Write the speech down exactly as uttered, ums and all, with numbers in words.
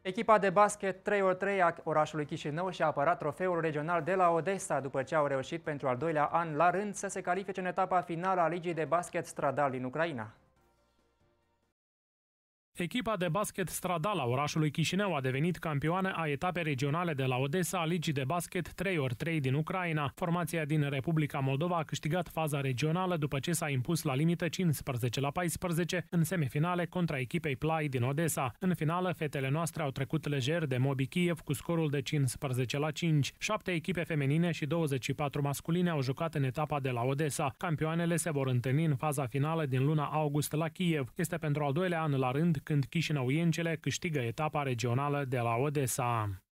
Echipa de basket trei pe trei a orașului Chișinău și-a apărat trofeul regional de la Odessa după ce au reușit pentru al doilea an la rând să se califice în etapa finală a Ligii de Basket Stradal din Ucraina. Echipa de basket Stradal a orașului Chișinău a devenit campioană a etapei regionale de la Odessa a Ligii de basket trei pe trei din Ucraina. Formația din Republica Moldova a câștigat faza regională după ce s-a impus la limită cincisprezece la paisprezece în semifinale contra echipei Play din Odessa. În finală, fetele noastre au trecut lejer de Mobi Kiev cu scorul de cincisprezece la cinci. Șapte echipe feminine și douăzeci și patru masculine au jucat în etapa de la Odessa. Campioanele se vor întâlni în faza finală din luna august la Kiev. Este pentru al doilea an la rând când chișinăuiencele câștigă etapa regională de la Odessa.